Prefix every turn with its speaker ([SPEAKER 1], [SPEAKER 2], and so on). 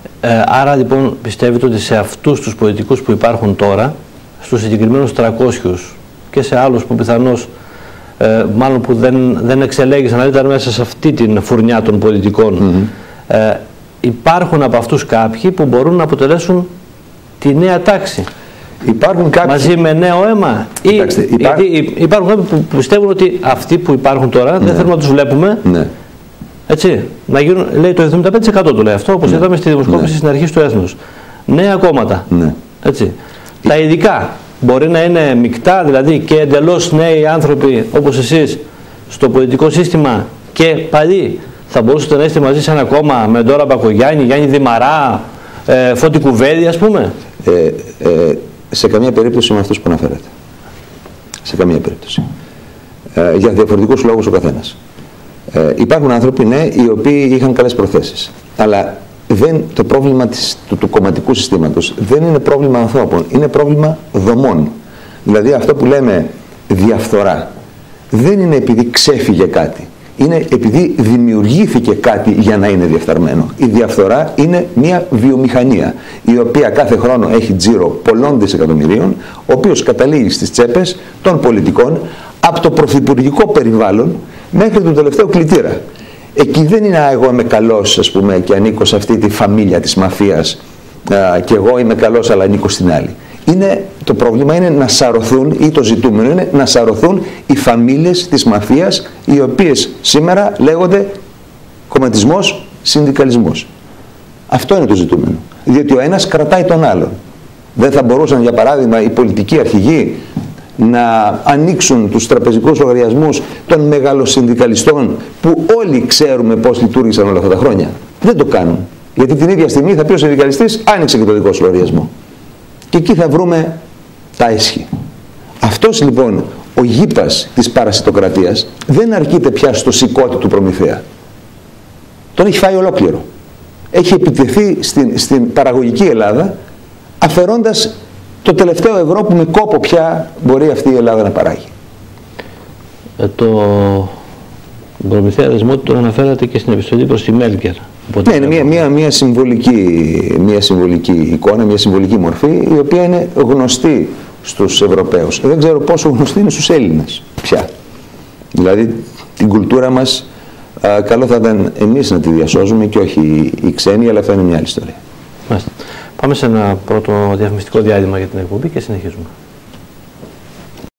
[SPEAKER 1] Άρα λοιπόν πιστεύετε ότι σε αυτούς τους πολιτικούς που υπάρχουν τώρα, στους συγκεκριμένους 300 και σε άλλους που πιθανώς μάλλον που δεν εξελέγησαν, αλλά ήταν μέσα σε αυτή την φουρνιά των πολιτικών, υπάρχουν από αυτούς κάποιοι που μπορούν να αποτελέσουν τη νέα τάξη.
[SPEAKER 2] Υπάρχουν κάποιοι...
[SPEAKER 1] Μαζί με νέο αίμα.
[SPEAKER 2] Κοιτάξτε,
[SPEAKER 1] Γιατί υπάρχουν κάποιοι που πιστεύουν ότι αυτοί που υπάρχουν τώρα δεν θέλουμε να τους βλέπουμε. Έτσι, να γίνουν, λέει το 75% του λέει αυτό, όπως είδαμε στη δημοσκόπηση στην αρχή του Έθνους. Νέα κόμματα. Έτσι. Τα ειδικά μπορεί να είναι μεικτά, δηλαδή και εντελώς νέοι άνθρωποι όπως εσείς στο πολιτικό σύστημα και παλιοί. Θα μπορούσατε να είστε μαζί σε ένα κόμμα με Ντόρα Μπακογιάννη, Γιάννη Δημαρά, Φώτη Κουβέδη, ας πούμε.
[SPEAKER 2] Σε καμία περίπτωση με αυτούς που αναφέρατε. Σε καμία περίπτωση. Για διαφορετικούς λόγους ο καθένας. Υπάρχουν άνθρωποι, ναι, οι οποίοι είχαν καλές προθέσεις. Αλλά το πρόβλημα του κομματικού συστήματος δεν είναι πρόβλημα ανθρώπων, είναι πρόβλημα δομών. Δηλαδή αυτό που λέμε διαφθορά δεν είναι επειδή ξέφυγε κάτι. Είναι επειδή δημιουργήθηκε κάτι για να είναι διαφθαρμένο. Η διαφθορά είναι μια βιομηχανία, η οποία κάθε χρόνο έχει τζίρο πολλών δισεκατομμυρίων, ο οποίος καταλήγει στις τσέπες των πολιτικών από το πρωθυπουργικό περιβάλλον μέχρι τον τελευταίο κλητήρα. Εκεί δεν είναι εγώ είμαι καλός, ας πούμε, και ανήκω σε αυτή τη φαμίλια της μαφίας και εγώ είμαι καλός αλλά ανήκω στην άλλη. Το πρόβλημα είναι να σαρωθούν, ή το ζητούμενο είναι να σαρωθούν οι φαμίλες της μαφίας, οι οποίες σήμερα λέγονται κομματισμός, συνδικαλισμός. Αυτό είναι το ζητούμενο. Διότι ο ένας κρατάει τον άλλον. Δεν θα μπορούσαν, για παράδειγμα, οι πολιτικοί αρχηγοί να ανοίξουν τους τραπεζικούς λογαριασμούς των μεγαλοσυνδικαλιστών που όλοι ξέρουμε πώς λειτουργήσαν όλα αυτά τα χρόνια. Δεν το κάνουν. Γιατί την ίδια στιγμή θα πει ο συνδικαλιστής άνοιξε και το δικό σου λογαριασμό. Και εκεί θα βρούμε τα έσχη. Αυτός λοιπόν ο γήπας της παρασιτοκρατίας δεν αρκείται πια στο σηκώτη του Προμηθέα. Τον έχει φάει ολόκληρο. Έχει επιτεθεί στην παραγωγική Ελλάδα αφαιρώντας το τελευταίο ευρώ που με κόπο πια μπορεί αυτή η Ελλάδα να παράγει.
[SPEAKER 1] Τον Προμηθέα δεσμότητα τον αναφέρατε και στην επιστολή προς τη Μέρκελ.
[SPEAKER 2] Ναι, είναι μια συμβολική εικόνα, μια συμβολική μορφή, η οποία είναι γνωστή στους Ευρωπαίους. Δεν ξέρω πόσο γνωστή είναι στους Έλληνες πια. Δηλαδή την κουλτούρα μας καλό θα ήταν εμείς να τη διασώζουμε και όχι οι ξένοι, αλλά αυτό είναι μια άλλη ιστορία.
[SPEAKER 1] Μάλιστα. Πάμε σε ένα πρώτο διαφημιστικό διάλειμμα για την εκπομπή και συνεχίζουμε.